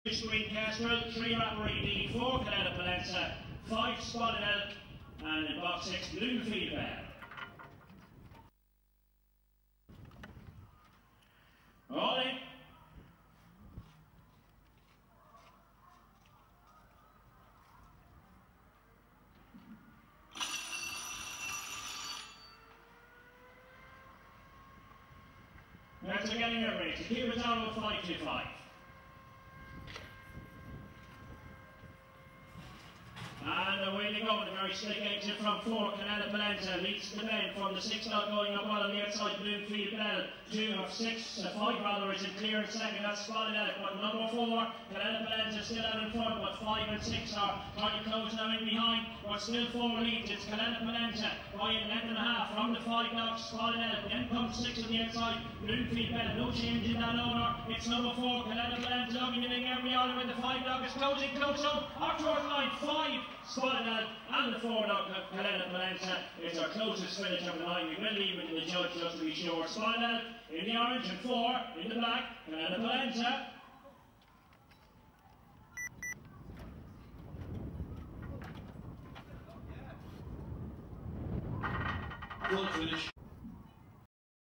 Green Kestrel, 3 Rapparee D, 4 Canada Palenza, 5 Spotted Elk, and in box 6 Bloomfield Bell. All in. That's getting it ready. Keep it down with 525. And away they go with a very slick exit from 4, Canada Palenza leads the men from the 6 dot going up on the outside, Bloomfield Bell, 2 of 6, 5 rather is in clear in second, that's Spotted Elk, but number 4, Canada Palenza still out in front, but 5 and 6 are trying to close now in behind, but still 4 leads, it's Canada Palenza by a length and a half from the 5 dot, Spotted Elk, then comes 6 on the outside, Bloomfield Bell, no change in that order, it's number 4, Canada Palenza looking in every order with the 5 dot is closing close up, up towards line 5, Spotted Elk and the 4 dot Canada Palenza is our closest finish of the line. We will leave it to the judge just to be sure. Spotted Elk in the orange and 4 in the black, Canada Palenza. Good finish.